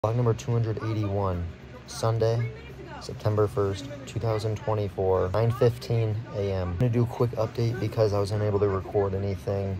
Vlog number 281, Sunday, September 1st, 2024, 9:15 a.m. I'm gonna do a quick update because I was unable to record anything.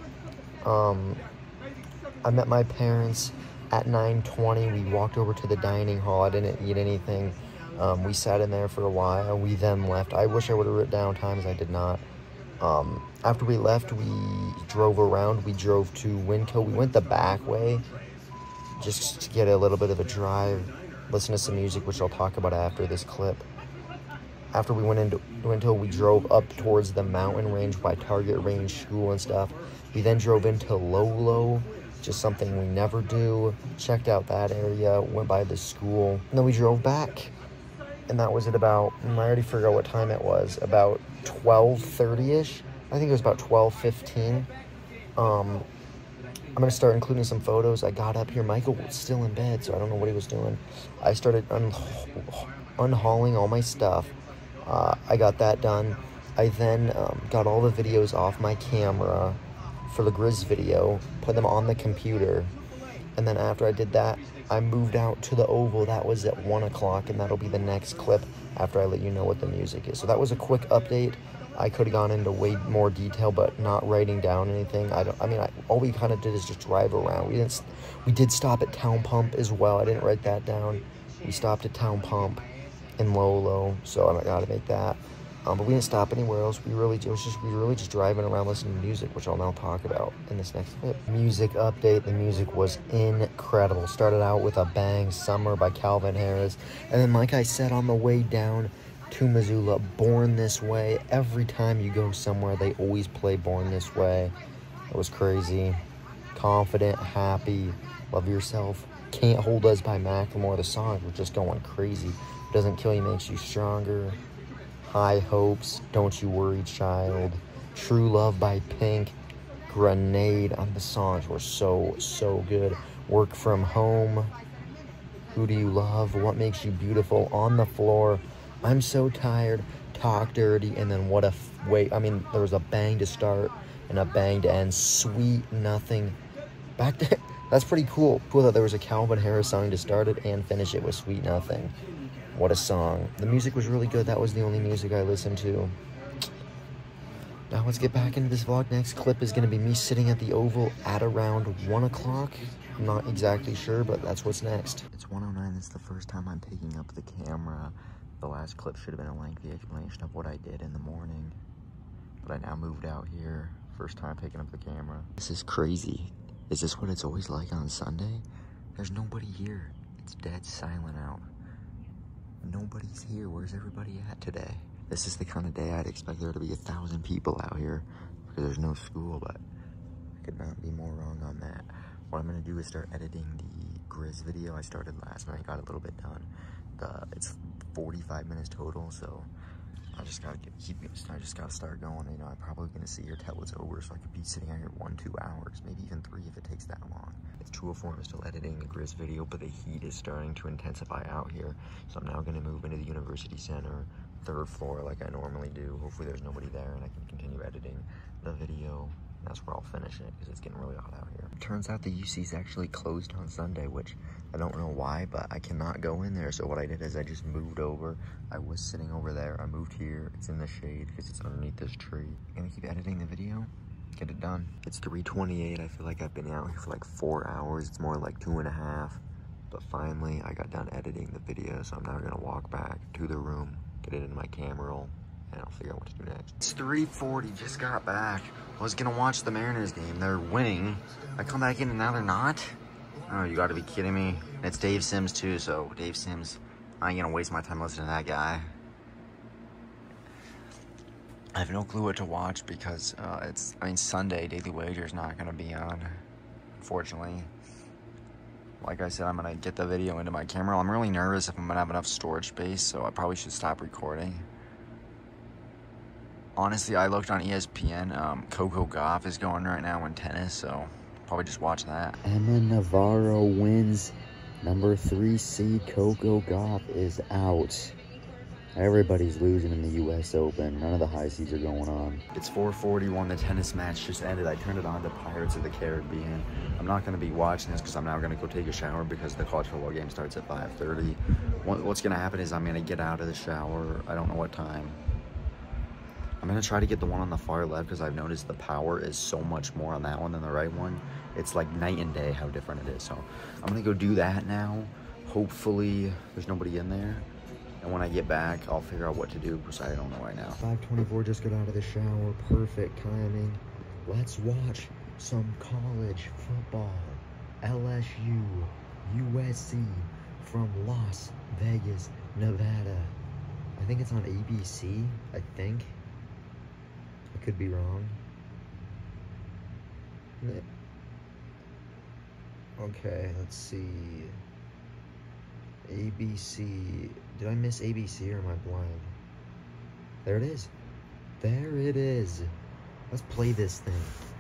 I met my parents at 9:20. We walked over to the dining hall. I didn't eat anything. We sat in there for a while. We then left. I wish I would have written down times. I did not. After we left, we drove around. We drove to Winco. We went the back way, just to get a little bit of a drive, listen to some music, which I'll talk about after this clip. After we went into Winco, we drove up towards the mountain range by Target Range School and stuff. We then drove into Lolo, just something we never do. Checked out that area, went by the school, and then we drove back. And that was at about, I already forgot what time it was, about 12:30-ish. I think it was about 12:15. I'm going to start including some photos. I got up here. Michael was still in bed, so I don't know what he was doing. I started unhauling all my stuff. I got that done. I then got all the videos off my camera for the Grizz video, put them on the computer. And then after I did that, I moved out to the Oval. That was at 1 o'clock, and that'll be the next clip after I let you know what the music is. So that was a quick update. I could have gone into way more detail, but not writing down anything. All we kind of did is just drive around. We did stop at Town Pump as well. I didn't write that down. We stopped at Town Pump in Lolo, so I gotta make that. But we didn't stop anywhere else. We were really just driving around listening to music, which I'll now talk about in this next clip. Music update. The music was incredible. Started out with a bang, Summer by Calvin Harris. And then, like I said, on the way down to Missoula, Born This Way. Every time you go somewhere, they always play Born This Way. It was crazy. Confident, Happy, Love Yourself. Can't Hold Us by Macklemore. The songs were just going crazy. Doesn't Kill You Makes You Stronger. High Hopes, Don't You Worry Child, True Love by Pink, Grenade. The songs were so good. Work From Home, Who Do You Love, What Makes You Beautiful, On the Floor, I'm So Tired, Talk Dirty, and then What a Wait. There was a bang to start and a bang to end. Sweet Nothing. Back there, that's pretty cool. Cool that there was a Calvin Harris song to start it and finish it with Sweet Nothing. What a song. The music was really good. That was the only music I listened to. Now let's get back into this vlog. Next clip is going to be me sitting at the Oval at around 1 o'clock. I'm not exactly sure, but that's what's next. It's 1:09. It's the first time I'm picking up the camera. The last clip should have been a lengthy explanation of what I did in the morning. But I now moved out here. First time picking up the camera. This is crazy. Is this what it's always like on Sunday? There's nobody here. It's dead silent out. Nobody's here. Where's everybody at today? This is the kind of day I'd expect there to be 1,000 people out here because there's no school, but I could not be more wrong on that. What I'm going to do is start editing the Grizz video I started last night. Got a little bit done. It's 45 minutes total, so I just got to start going. You know, I'm probably going to sit here till it's over, so I could be sitting out here 1-2 hours, maybe even 3 if it takes that long. It's 2:04. I'm still editing the Grizz video, but the heat is starting to intensify out here, so I'm now going to move into the University Center, 3rd floor, like I normally do. Hopefully there's nobody there, and I can continue editing the video. That's where I'll finish it, because it's getting really hot out here. It turns out the UC is actually closed on Sunday, which I don't know why, but I cannot go in there. So what I did is I just moved over. I was sitting over there. I moved here. It's in the shade because it's underneath this tree. I'm gonna keep editing the video, get it done. It's 3:28. I feel like I've been out here for like 4 hours. It's more like 2.5. But finally, I got done editing the video, so I'm now gonna walk back to the room, get it in my camera roll, and I'll figure out what to do next. It's 3:40, just got back. I was gonna watch the Mariners game. They're winning. I come back in and now they're not? Oh, you gotta be kidding me. And it's Dave Sims too, so Dave Sims, I ain't gonna waste my time listening to that guy. I have no clue what to watch because Sunday, Daily Wager's not gonna be on, unfortunately. Like I said, I'm gonna get the video into my camera. I'm really nervous if I'm gonna have enough storage space, so I probably should stop recording. Honestly, I looked on ESPN. Coco Gauff is going right now in tennis, so probably just watch that. Emma Navarro wins. Number 3 seed Coco Gauff is out. Everybody's losing in the U.S. Open. None of the high seeds are going on. It's 4:41. The tennis match just ended. I turned it on to Pirates of the Caribbean. I'm not going to be watching this because I'm now going to go take a shower because the college football game starts at 5:30. What's going to happen is I'm going to get out of the shower. I don't know what time. I'm going to try to get the one on the far left because I've noticed the power is so much more on that one than the right one. It's like night and day how different it is. So I'm going to go do that now. Hopefully there's nobody in there. And when I get back, I'll figure out what to do because I don't know right now. 5:24, just got out of the shower. Perfect timing. Let's watch some college football. LSU, USC from Las Vegas, Nevada. I think it's on ABC, I think. I could be wrong. Okay, let's see. ABC. Did I miss ABC or am I blind? There it is. There it is. Let's play this thing.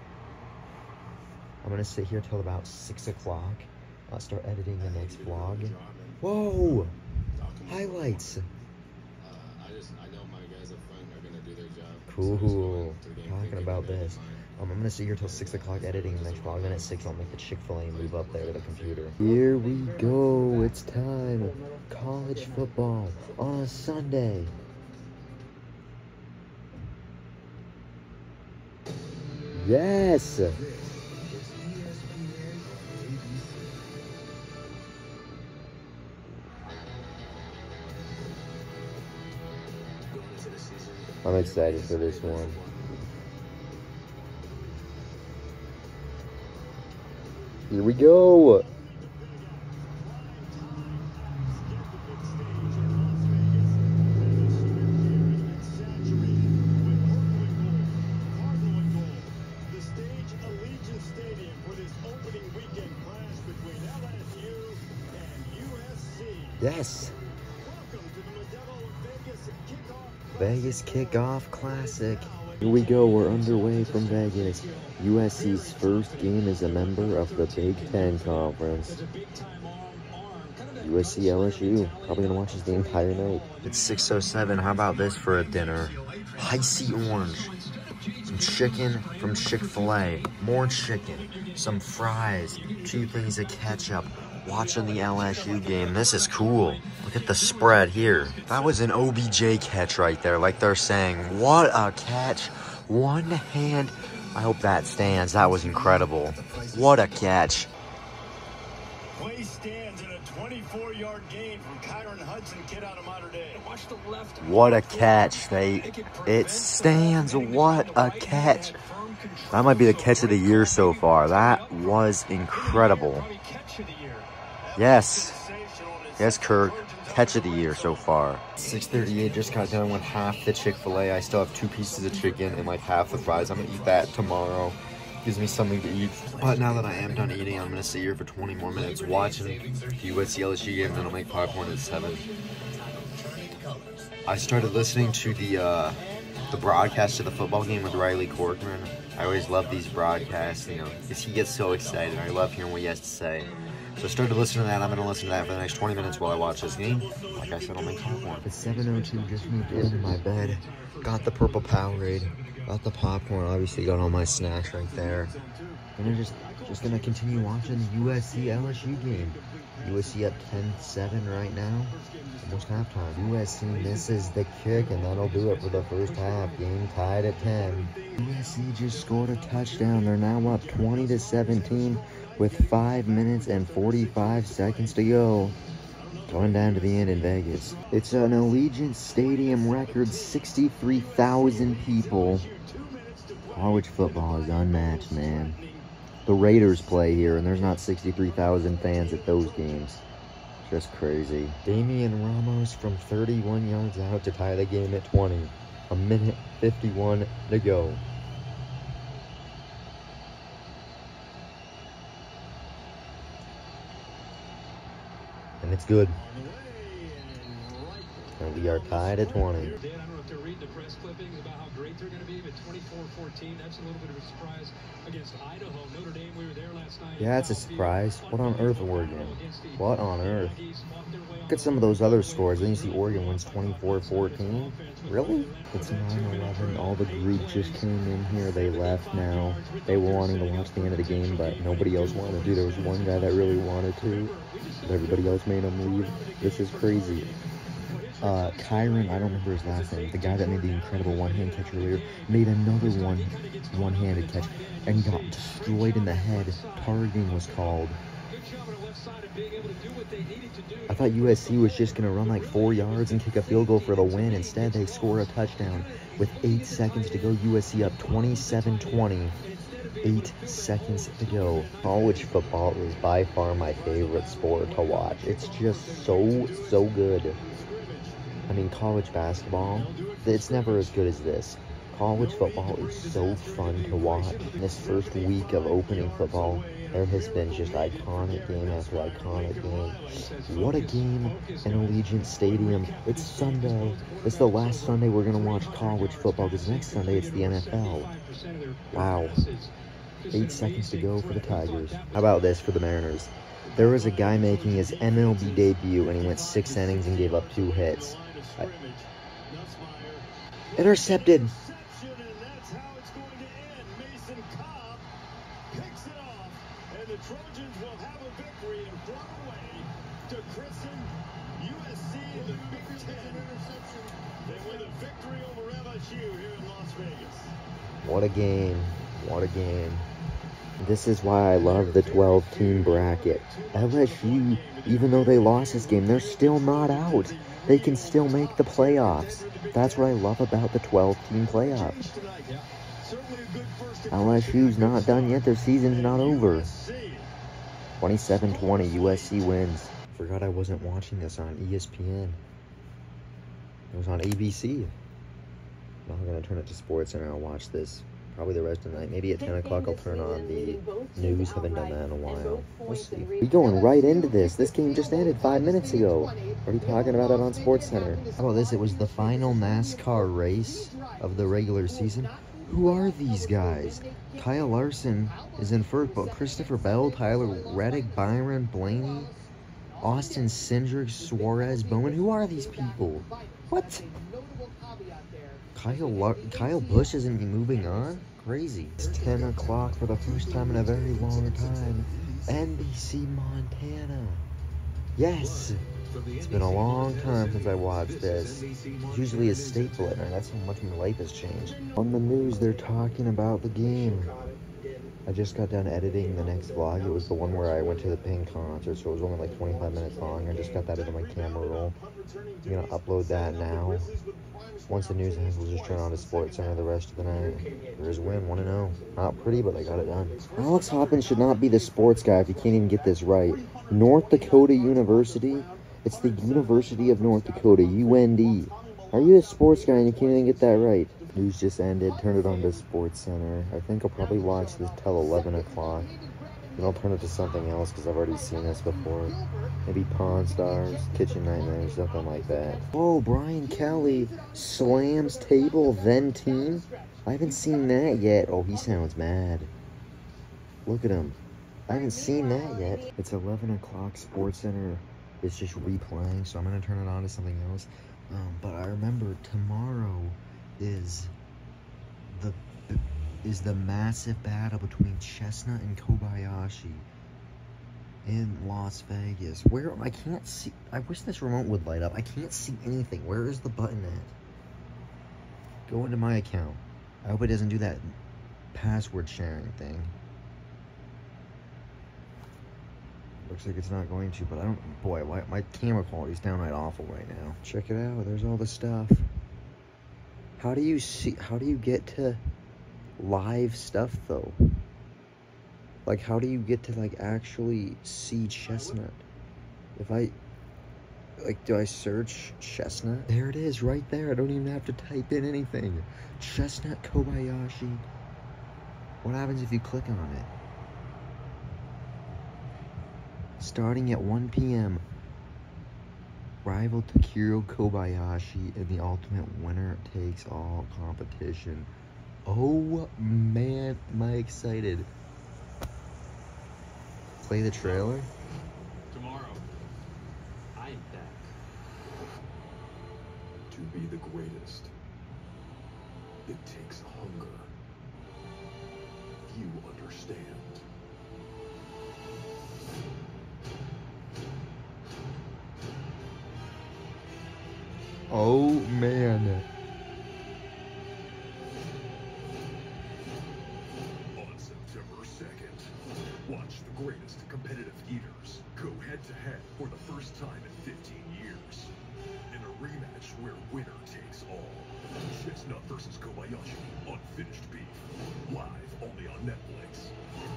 I'm gonna sit here till about 6 o'clock. I'll start editing the next vlog. Whoa! Highlights. I know my guys up front are gonna do their job. Cool. Talking about this. I'm gonna sit here till 6 o'clock editing the next vlog. Then at 6 I'll make the Chick-fil-A move up there to the computer. Here we go. It's time. College football on a Sunday. Yes. I'm excited for this one. Here we go. Yes. Vegas Kickoff Classic. Here we go, we're underway from Vegas. USC's first game as a member of the Big Ten Conference. USC LSU. Probably gonna watch this the entire night. It's 6:07. How about this for a dinner? High C orange. Some chicken from Chick-fil-A. More chicken. Some fries. 2 things of ketchup. Watching the LSU game. This is cool. Look at the spread here. That was an OBJ catch right there, like they're saying. What a catch. One hand. I hope that stands. That was incredible. What a catch. Play stands in a 24-yard gain from Kyron Hudson, kid out of Mater Dei. Watch the left. What a catch. It stands. What a catch. That might be the catch of the year so far. That was incredible. Yes. Yes, Kirk. Catch of the year so far. 6:38, just got done with half the Chick-fil-A. I still have 2 pieces of chicken and like half the fries. I'm gonna eat that tomorrow. Gives me something to eat. But now that I am done eating, I'm gonna sit here for 20 more minutes watching the USC LSU game, and then I'll make popcorn at 7. I started listening to the broadcast of the football game with Riley Corcoran. I always love these broadcasts, you know, because he gets so excited. I love hearing what he has to say. So I started listening to that. I'm going to listen to that for the next 20 minutes while I watch this game. Like I said, I'll make popcorn. It's 7:02, just moved into my bed. Got the purple Powerade. Got the popcorn. Obviously got all my snacks right there. And I'm just going to continue watching the USC LSU game. USC up 10-7 right now. Almost halftime. USC misses the kick, and that'll do it for the first half. Game tied at 10. USC just scored a touchdown. They're now up 20-17 with 5 minutes and 45 seconds to go. Going down to the end in Vegas. It's an Allegiant Stadium record 63,000 people. College football is unmatched, man. The Raiders play here, and there's not 63,000 fans at those games. Just crazy. Damian Ramos from 31 yards out to tie the game at 20. 1:51 to go. And it's good. And we are tied at 20. I don't know if they're reading the press clippings about how great they're going to be, but 24-14, that's a little bit of a surprise against Idaho. Notre Dame, we were there last night. Yeah, it's a surprise. What on earth, Oregon? What on earth? Look at some of those other scores. Then you see Oregon wins 24-14. Really? It's 9-11. All the group just came in here. They left now. They were wanting to watch the end of the game, but nobody else wanted to. There was one guy that really wanted to, but everybody else made him leave. This is crazy. Kyron, I don't remember his last name, the guy that made the incredible one-hand catch earlier, made another one-handed catch and got destroyed in the head. Targeting was called. I thought USC was just going to run like 4 yards and kick a field goal for the win. Instead, they score a touchdown with 8 seconds to go. USC up 27-20. 8 seconds to go. College football is by far my favorite sport to watch. It's just so good. I mean, college basketball, it's never as good as this. College football is so fun to watch. In this first week of opening football, there has been just iconic game after iconic game. What a game in Allegiant Stadium. It's Sunday. It's the last Sunday we're going to watch college football, because next Sunday it's the NFL. Wow. 8 seconds to go for the Tigers. How about this for the Mariners? There was a guy making his MLB debut, and he went 6 innings and gave up 2 hits. Intercepted. And that's how it's going to end. Mason Cobb picks it off, and the Trojans will have a victory in Broadway to christen USC in the Big Ten. They win a victory over LSU here in Las Vegas. What a game. What a game. This is why I love the 12-team bracket. LSU, even though they lost this game, they're still not out. They can still make the playoffs. That's what I love about the 12-team playoffs. LSU's not done yet. Their season's not over. 27-20, USC wins. Forgot I wasn't watching this on ESPN. It was on ABC. Now I'm going to turn it to SportsCenter and I'll watch this. Probably the rest of the night. Maybe at 10 o'clock I'll turn on the news. Haven't done that in a while. We'll see. We're going right into this. This game just ended 5 minutes ago. Already talking about it on SportsCenter. How about this? It was the final NASCAR race of the regular season. Who are these guys? Kyle Larson is in first, but Christopher Bell, Tyler Reddick, Byron Blaney, Austin Cindric, Suarez, Bowman. Who are these people? What? Kyle Busch isn't moving on? Crazy. It's 10 o'clock for the first time in a very long time. NBC Montana. Yes! It's been a long time since I watched this. It's usually a staple at night. That's how much my life has changed. On the news, they're talking about the game. I just got done editing the next vlog. It was the one where I went to the Pink concert, so it was only like 25 minutes long. I just got that into my camera roll. I'm gonna upload that now. Once the news ends, we'll just turn on to SportsCenter the rest of the night. There's a win, 1-0. Not pretty, but I got it done. Alex Hoppins should not be the sports guy if he can't even get this right. North Dakota University? It's the University of North Dakota, UND. Are you a sports guy and you can't even get that right? News just ended. Turn it on to SportsCenter. I think I'll probably watch this till 11 o'clock. Then I'll turn it to something else because I've already seen this before. Maybe Pawn Stars, Kitchen Nightmares, something like that. Oh, Brian Kelly slams table, then team. I haven't seen that yet. Oh, he sounds mad. Look at him. I haven't seen that yet. It's 11 o'clock. SportsCenter is just replaying, so I'm going to turn it on to something else. But I remember tomorrow is the massive battle between Chestnut and Kobayashi in Las Vegas. Where I can't see. I wish this remote would light up. I can't see anything. Where is the button at? Go into my account. I hope it doesn't do that password sharing thing. Looks like it's not going to, but I don't. Boy, my camera quality's downright awful right now. Check it out. There's all the stuff. How do you see? How do you get to live stuff though? Like, how do you get to like actually see Chestnut? If I do I search Chestnut? There it is, right there. I don't even have to type in anything. Chestnut Kobayashi. What happens if you click on it? Starting at 1 p.m. rival Takiro Kobayashi in the Ultimate Winner Takes All competition. Oh man, am I excited. Play the trailer? Tomorrow, I'm back. To be the greatest, it takes hunger. You understand. Oh man. On September 2nd, watch the greatest competitive eaters go head-to-head for the first time in 15 years. In a rematch where winner takes all. Chestnut versus Kobayashi, Unfinished Beef. Live only on Netflix.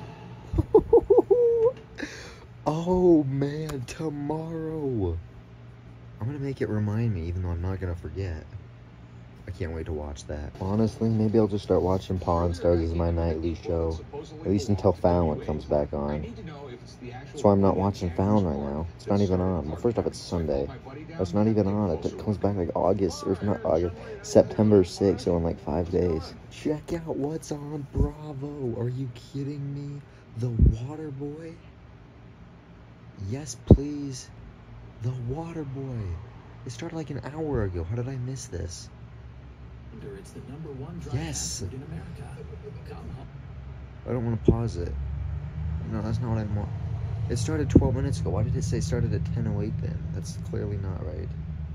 Oh man, tomorrow. I'm gonna make it remind me, even though I'm not gonna forget. I can't wait to watch that. Honestly, maybe I'll just start watching Pawn Stars as my nightly show. At least until Fallon comes back on. That's why I'm not watching Fallon right now. It's not even on. Well, first off, it's Sunday. It's not even on. It comes back like August, or not August, September 6th, so in like 5 days. Check out what's on Bravo. Are you kidding me? The Water Boy? Yes, please. The Water Boy. It started like an hour ago. How did I miss this? It's the #1 Yes. in America. Come on. I don't want to pause it. No, that's not what I want. It started 12 minutes ago. Why did it say started at 10:08 then? That's clearly not right.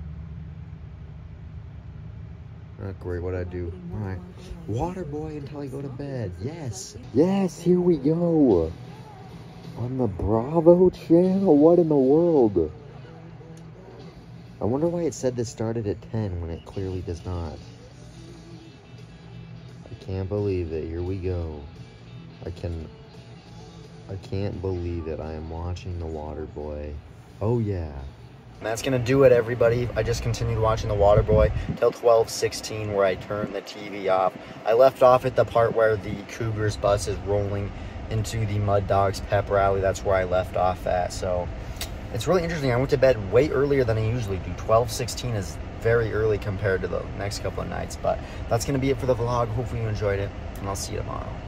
Not great. What'd I do? Alright. Water Boy until I go to bed. Yes. Yes, here we go. On the Bravo channel? What in the world? I wonder why it said this started at 10 when it clearly does not. I can't believe it. Here we go. I can't believe it. I am watching The Water Boy. Oh yeah. And that's gonna do it, everybody. I just continued watching The Water Boy till 12:16, where I turned the TV off. I left off at the part where the Cougars bus is rolling into the Mud Dogs pep rally. That's where I left off at. So it's really interesting. I went to bed way earlier than I usually do. 12:16 is very early compared to the next couple of nights. But that's gonna be it for the vlog. Hopefully you enjoyed it, and I'll see you tomorrow.